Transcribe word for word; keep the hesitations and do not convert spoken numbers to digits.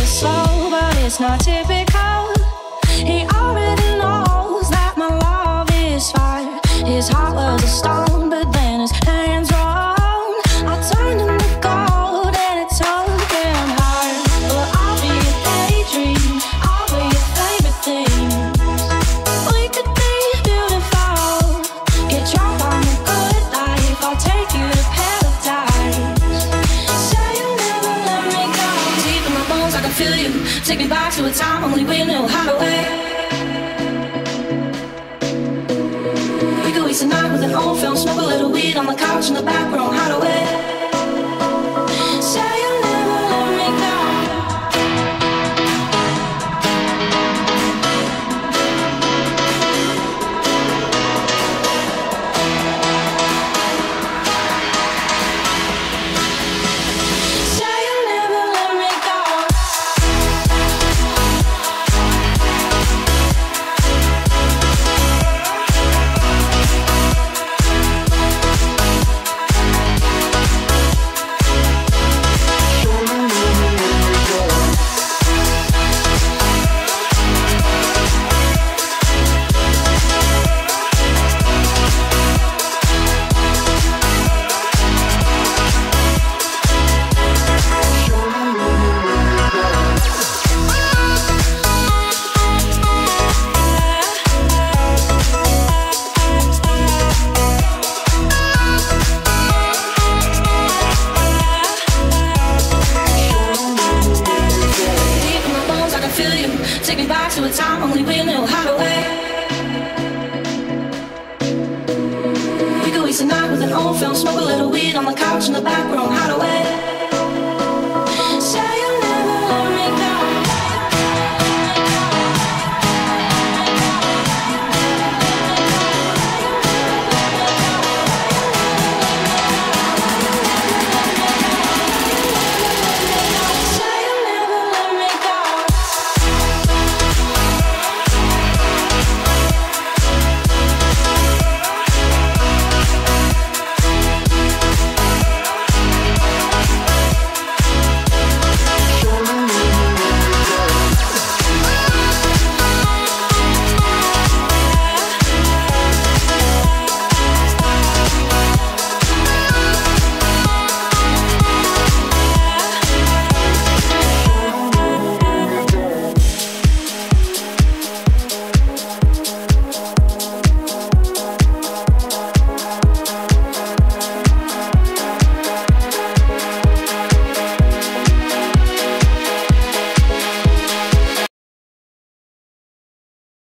slow, but it's not typical. He already knows that my love is fire. His heart was a stone, but then his hands were on. I turned him to gold and it took him hard. Well, I'll be a daydream, I'll be your favorite thing. We could be beautiful, get drunk on the good life. I'll take you to paradise. Say you'll never let me go. Deep in my bones I can feel you. Take me back to a time only we knew how to wait. We could waste a night with an old film, smoke a little weed on the couch in the back room, how to wait. Say you'll never let me go. Say you'll never let me go. Take me back to a time only we knew how to wait. We could waste a night with an old film, smoke a little weed on the couch in the back room.